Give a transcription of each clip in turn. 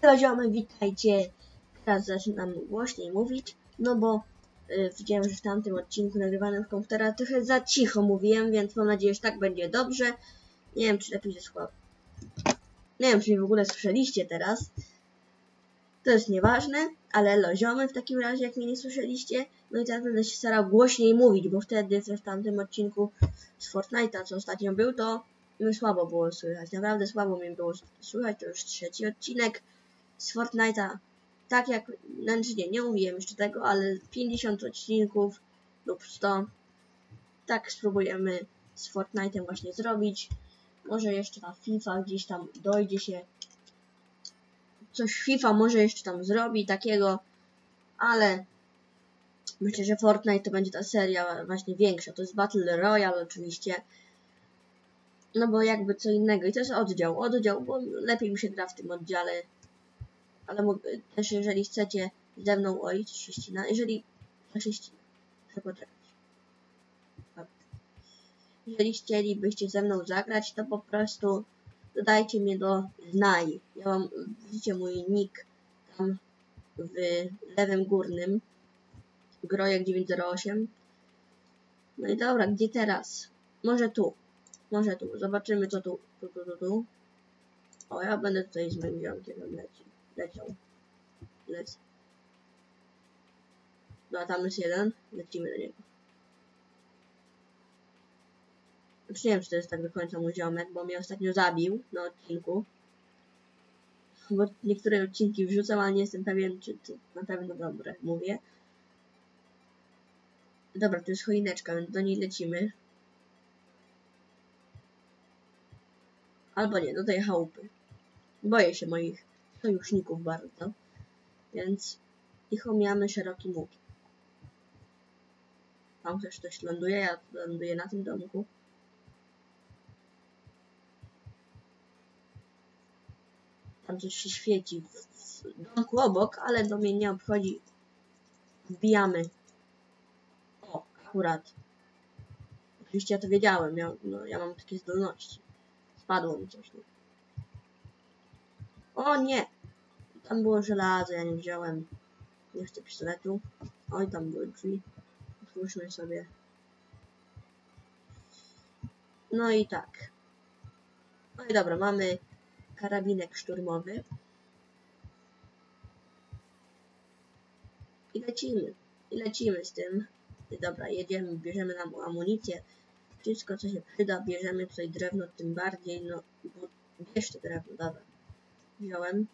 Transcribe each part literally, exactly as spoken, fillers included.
Halo ziomy, witajcie. Teraz zaczynam głośniej mówić, no bo y, widziałem, że w tamtym odcinku nagrywanym w komputera trochę za cicho mówiłem, więc mam nadzieję, że tak będzie dobrze. Nie wiem, czy lepiej ze słuchał. Nie wiem, czy mnie w ogóle słyszeliście teraz. To jest nieważne, ale elo ziomy w takim razie, jak mnie nie słyszeliście. No i teraz będę się starał głośniej mówić, bo wtedy w tamtym odcinku z Fortnite'a, co ostatnio był, to mnie słabo było słychać. Naprawdę słabo mnie było słychać, to już trzeci odcinek z Fortnite'a. Tak jak, znaczy nie, nie mówiłem jeszcze tego, ale pięćdziesiąt odcinków lub sto. Tak spróbujemy z Fortnite'em właśnie zrobić. Może jeszcze ta FIFA gdzieś tam dojdzie się. Coś FIFA może jeszcze tam zrobi takiego, ale myślę, że Fortnite to będzie ta seria właśnie większa. To jest Battle Royale oczywiście. No bo jakby co innego. I to jest oddział. Oddział, bo lepiej mi się gra w tym oddziale. Ale też jeżeli chcecie ze mną, oj, coś się ścina, jeżeli, to się ścina, chcę poczekać. Jeżeli chcielibyście ze mną zagrać, to po prostu dodajcie mnie do znaj. Ja mam, widzicie mój nick tam w lewym górnym, grojek dziewięć zero osiem. No i dobra, gdzie teraz? Może tu, może tu, zobaczymy co tu, tu, tu, tu, tu. O, ja będę tutaj z moim ziomkiem leci, leciał. Lecę. No a tam jest jeden, lecimy do niego. Znaczy nie wiem, czy to jest tak do końca mój ziomek, bo mnie ostatnio zabił na odcinku. Bo niektóre odcinki wrzucam, ale nie jestem pewien, czy to na pewno dobre mówię. Dobra, tu jest choineczka, więc do niej lecimy. Albo nie, do tej chałupy. Boję się moich sojuszników bardzo. Więc ich omijamy szerokim łukiem. Tam też ktoś ląduje, ja ląduję na tym domku. Tam coś się świeci w, w domku obok, ale do mnie nie obchodzi. Wbijamy. O, akurat. Oczywiście ja to wiedziałem, ja, no, ja mam takie zdolności. Spadło mi coś. Nie? O nie! Tam było żelazo, ja nie wziąłem. Nie chcę pistoletu. Oj, tam były drzwi. Otwórzmy sobie. No i tak. No i dobra, mamy karabinek szturmowy. I lecimy. I lecimy z tym. I dobra, jedziemy, bierzemy nam amunicję. Wszystko co się przyda, bierzemy tutaj drewno tym bardziej. No, bo bierz to drewno, dobra. Wziąłem.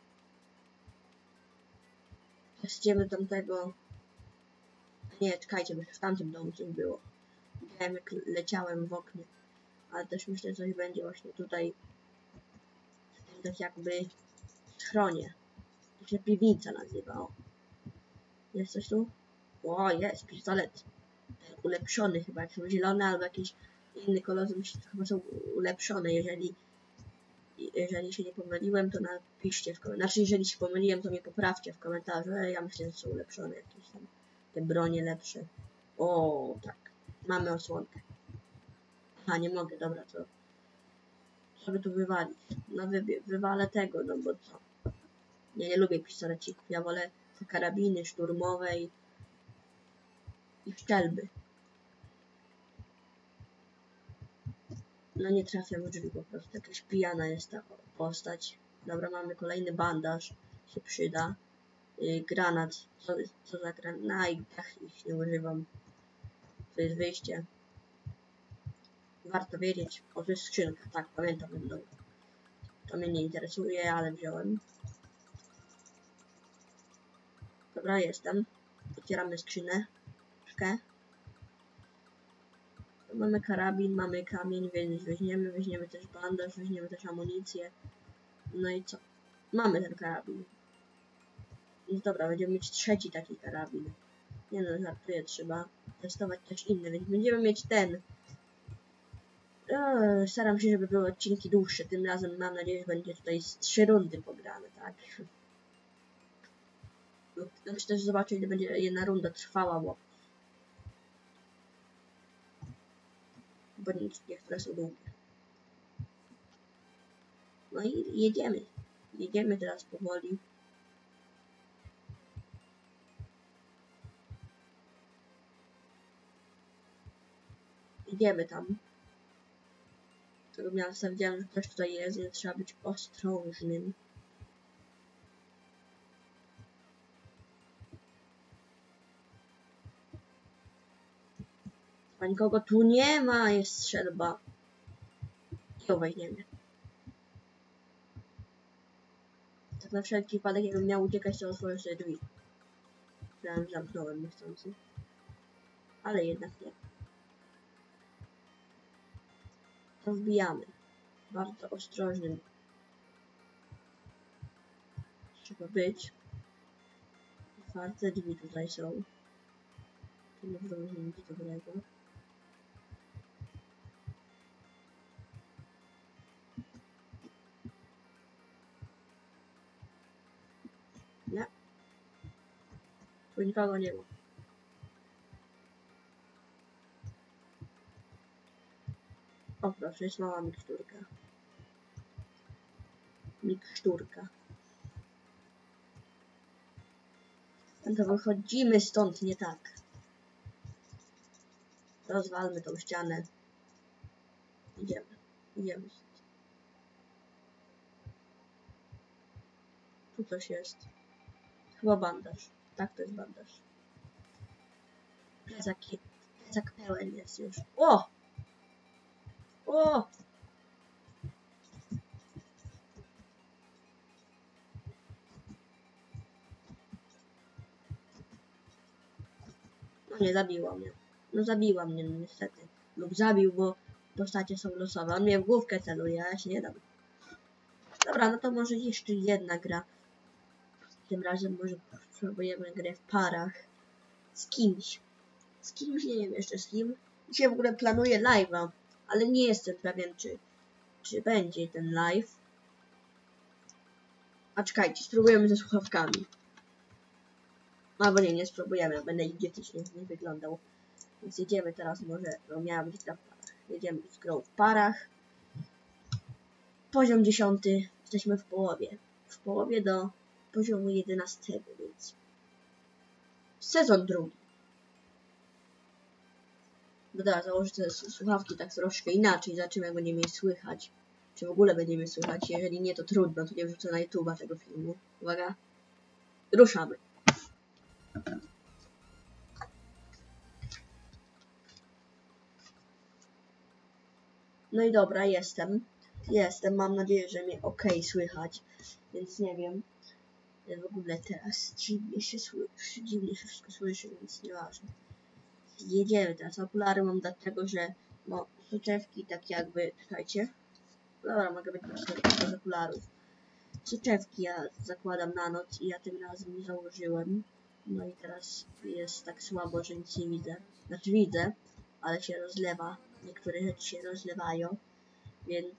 Idziemy do tamtego. Nie, czekajcie, bo w tamtym domu coś było. Widziałem jak leciałem w oknie. Ale też myślę, że coś będzie właśnie tutaj. W tym tak jakby schronie. To się piwnica nazywało. Jest coś tu? O, jest pistolet. Ulepszony chyba, jak są zielone albo jakiś inny kolor, to myślę, że chyba są ulepszone. Jeżeli, jeżeli się nie pomyliłem, to napiszcie w komentarzu. Znaczy, jeżeli się pomyliłem, to mnie poprawcie w komentarzu. Ale ja myślę, że są ulepszone jakieś tam. Te bronie lepsze. O, tak. Mamy osłonkę. Aha, nie mogę, dobra, to żeby tu wywalić. No wy, wywalę tego, no bo co? Ja nie lubię pistolecików. Ja wolę te karabiny szturmowe i, i szczelby. No nie trafiam w drzwi po prostu. Jakaś pijana jest ta postać. Dobra, mamy kolejny bandaż. Się przyda. Yy, granat. Co, co za granat? No i ach, ich nie używam. To jest wyjście. Warto wiedzieć. O, to jest skrzynka. Tak, pamiętam. Dobra. To mnie nie interesuje, ale wziąłem. Dobra, jestem. Otwieramy skrzynę. Szkę. Mamy karabin, mamy kamień, więc weźmiemy, weźmiemy też bandaż, weźmiemy też amunicję. No i co? Mamy ten karabin. Więc dobra, będziemy mieć trzeci taki karabin. Nie no, żartuję, trzeba testować też inny, więc będziemy mieć ten. Eee, staram się, żeby były odcinki dłuższe. Tym razem mam nadzieję, że będzie tutaj z trzy rundy pograne, tak? Znaczy też zobaczę, ile będzie jedna runda trwała, bo bo niektóre są długie. No i jedziemy. Jedziemy teraz powoli. Idziemy tam. Tego miasta widziałem, że ktoś tutaj jest, więc trzeba być ostrożnym. A nikogo tu nie ma, jest strzelba. I weźmiemy. Tak na wszelki wypadek, jakbym miał uciekać, to otworzę sobie drzwi. Ja zamknąłem niechcący. Ale jednak nie. To wbijamy. Bardzo ostrożnym. Trzeba być. Otwarte drzwi tutaj są. Tu nie wróży nic dobrego. Nie. Tu nikogo nie ma. O proszę, jest mała miksturka. Miksturka. No to wychodzimy stąd, nie tak. Rozwalmy tą ścianę. Idziemy. Idziemy stąd. Tu coś jest. Chyba bandaż. Tak, to jest bandaż. Plecak, plecak pełen jest już. O! O! No nie, zabiła mnie. No zabiła mnie, no niestety. Lub zabił, bo postacie są losowe. On mnie w główkę celuje, a ja się nie dam. Dobra, no to może jeszcze jedna gra. Tym razem może spróbujemy grę w parach. Z kimś. Z kimś, nie wiem jeszcze z kim. Dzisiaj w ogóle planuję live'a, ale nie jestem pewien, czy, czy będzie ten live. A czekajcie, spróbujemy ze słuchawkami. Albo nie, nie spróbujemy, ja będę idiotycznie nie wyglądał. Więc jedziemy teraz, może, no miała być gra w parach. Jedziemy z grą w parach. Poziom dziesiąty, jesteśmy w połowie. W połowie do poziomu jedenastego, więc sezon drugi. No dobra, założę te słuchawki tak troszkę inaczej, zobaczymy jak będziemy je słychać. Czy w ogóle będziemy słychać, jeżeli nie to trudno, to nie wrzucę na YouTube'a tego filmu. Uwaga, ruszamy. No i dobra, jestem. Jestem, mam nadzieję, że mnie ok słychać, więc nie wiem. W ogóle teraz dziwnie się słyszy, dziwnie się wszystko słyszy, więc nieważne. Jedziemy teraz. Okulary mam dlatego, że no, soczewki tak jakby, czekajcie. Dobra, mogę być bez okularów. Soczewki ja zakładam na noc i ja tym razem nie założyłem. No i teraz jest tak słabo, że nic nie widzę. Znaczy widzę, ale się rozlewa. Niektóre rzeczy się rozlewają, więc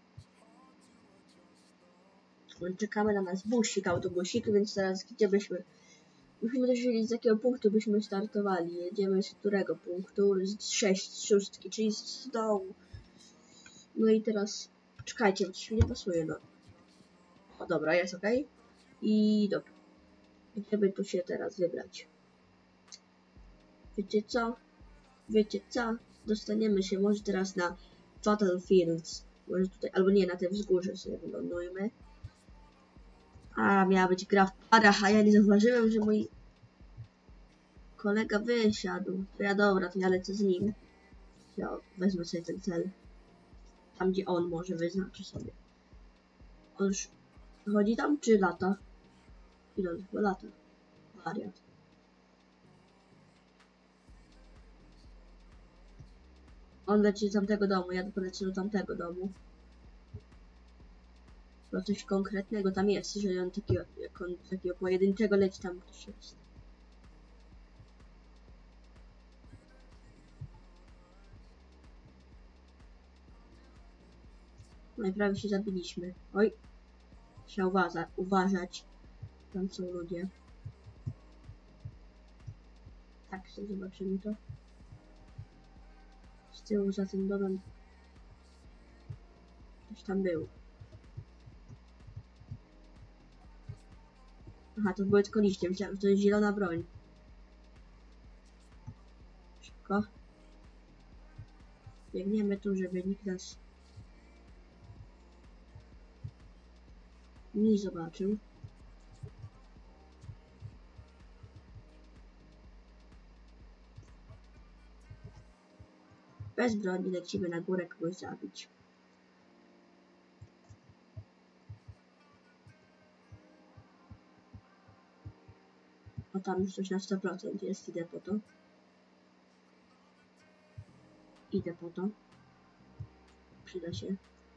czekamy na nas busik, autobusik, więc teraz gdzie byśmy... Musimy też wiedzieć, z jakiego punktu byśmy startowali. Jedziemy z którego punktu? Z sześć, z szóstki, czyli z dołu. No i teraz... Czekajcie, bo coś mi nie pasuje, no. O, dobra, jest ok. I dobra. Gdzie by tu się teraz wybrać? Wiecie co? Wiecie co? Dostaniemy się może teraz na Battlefields. Może tutaj, albo nie, na tym wzgórze sobie wylądujmy. A, miała być gra w parach, a ja nie zauważyłem, że mój kolega wysiadł. To ja dobra, to ja lecę z nim. Ja wezmę sobie ten cel. Tam, gdzie on może wyznaczy sobie. On już chodzi tam, czy lata? Ile on chyba lata? Wariat. On leci do tamtego domu, ja polecę do tamtego domu. Bo coś konkretnego tam jest, że on takiego, jak on takiego pojedynczego leci, tam ktoś jest. No i prawie się zabiliśmy. Oj. Trzeba uważa uważać. Tam są ludzie. Tak, sobie zobaczymy to. Z tyłu za tym domem. Ktoś tam był. Aha, to były tylko liście. Myślałem, że to jest zielona broń. Szybko. Biegniemy tu, żeby nikt nas nie zobaczył. Bez broni lecimy na górę kogoś zabić. O, tam już coś na sto procent jest, idę po to. Idę po to. Przyda się.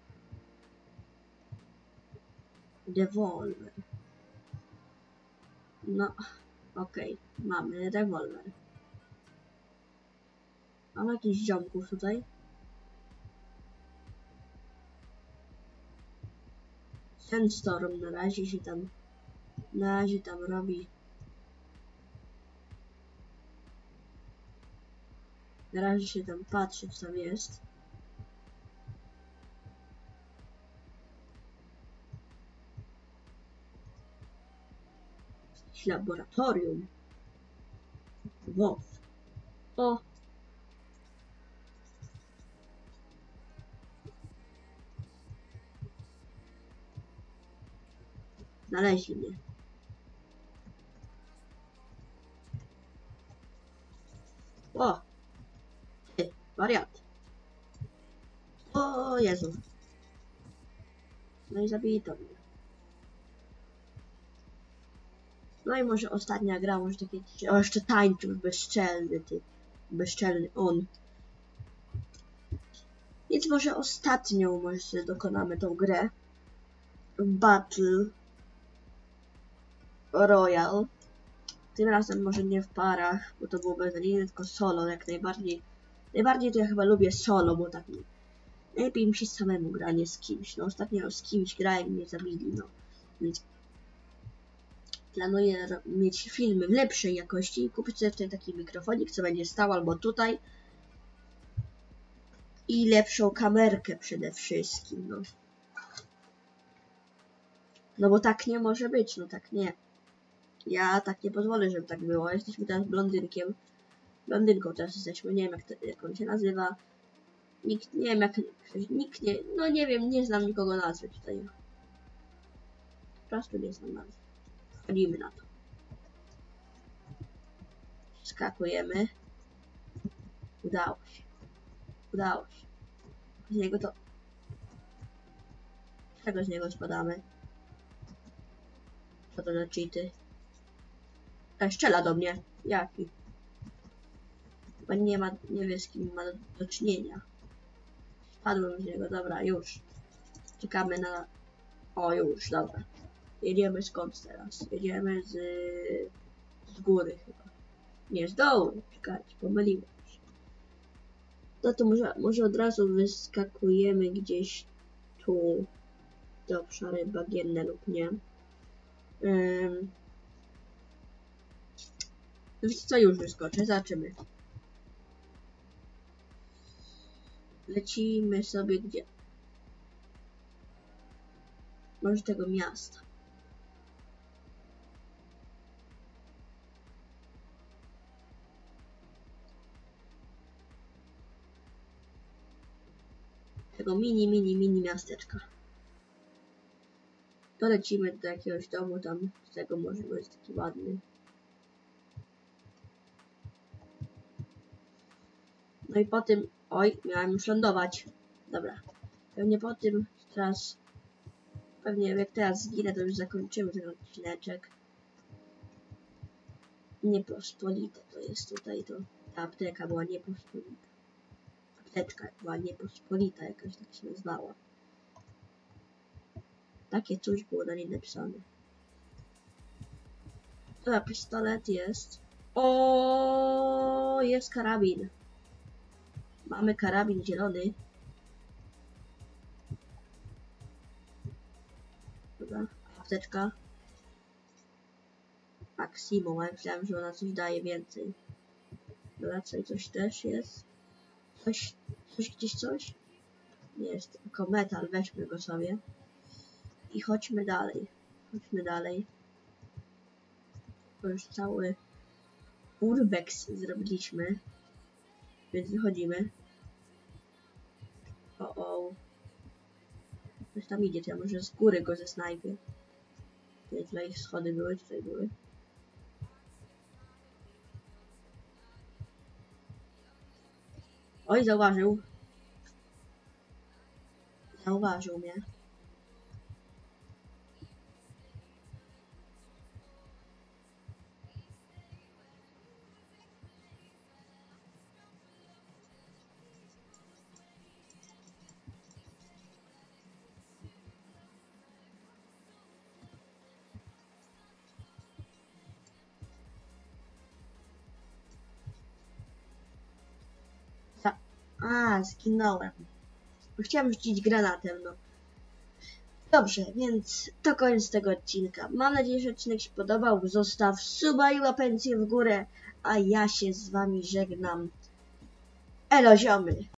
Rewolwer. No, okej, okay. Mamy rewolwer. Mam jakichś ziomków tutaj. Sandstorm na razie się tam, na razie tam robi. Na razie się tam patrzy, co tam jest. Jakieś laboratorium. Wow. O! Znaleźli mnie. O! Ty, wariat. O Jezu. No i zabito mnie. No i może ostatnia gra, może takie... O, jeszcze tańczył, bezczelny ty. Bezczelny on. Więc może ostatnią może dokonamy tą grę. Battle Royale. Tym razem może nie w parach, bo to było beznadziejne, tylko solo, jak najbardziej. Najbardziej to ja chyba lubię solo, bo tak najlepiej mi się samemu gra, nie z kimś. No ostatnio z kimś grałem i mnie zabili, no. Więc planuję mieć filmy w lepszej jakości i kupić sobie wtedy taki mikrofonik, co będzie stał albo tutaj. I lepszą kamerkę przede wszystkim, no. No bo tak nie może być, no tak nie. Ja tak nie pozwolę, żeby tak było. Jesteśmy teraz blondynkiem. Blondynką teraz jesteśmy, nie wiem jak, to, jak on się nazywa. Nikt, nie wiem jak, nikt nie, no nie wiem, nie znam nikogo nazwy tutaj. Po prostu nie znam nazwy. Wchodzimy na to. Skakujemy. Udało się. Udało się. Z niego to... Czego z niego spadamy? Co to za cheaty? E, strzela do mnie. Jaki? Chyba nie ma, nie wie z kim ma do, do czynienia. Spadłem z niego, dobra, już. Czekamy na... O, już, dobra. Jedziemy skąd teraz? Jedziemy z... z góry chyba. Nie, z dołu. Czekajcie, pomyliłem się. No to może, może od razu wyskakujemy gdzieś tu. Te obszary bagienne lub nie. Um, Wiecie co, już wyskoczę, zobaczymy. Lecimy sobie gdzie? Może tego miasta. Tego mini, mini, mini miasteczka. To lecimy do jakiegoś domu tam, z tego może jest taki ładny. No i po tym... Oj, miałem już lądować. Dobra. Pewnie po tym teraz... Pewnie jak teraz zginę, to już zakończymy ten odcineczek. Niepospolite to jest tutaj, to ta apteka była niepospolita. Apteczka była niepospolita, jakaś tak się nazwała. Takie coś było na niej napisane. Dobra, pistolet jest. O, jest karabin. Mamy karabin zielony. Dobra, apteczka. Maximum, ja myślałem, że ona coś daje więcej. Dobra, coś, coś też jest. Coś, coś gdzieś coś? Nie jest, tylko metal, weźmy go sobie. I chodźmy dalej. Chodźmy dalej. To już cały urbex zrobiliśmy. Więc wychodzimy. Ktoś tam idzie, to ja może z góry go zesnajpię. Nie, tutaj schody były, tutaj były. Oj, zauważył. Zauważył mnie. Za... A, zginąłem. Chciałem rzucić granatem, no. Dobrze, więc to koniec tego odcinka. Mam nadzieję, że odcinek się podobał. Zostaw suba i łapencję w górę, a ja się z wami żegnam. Elo ziomy!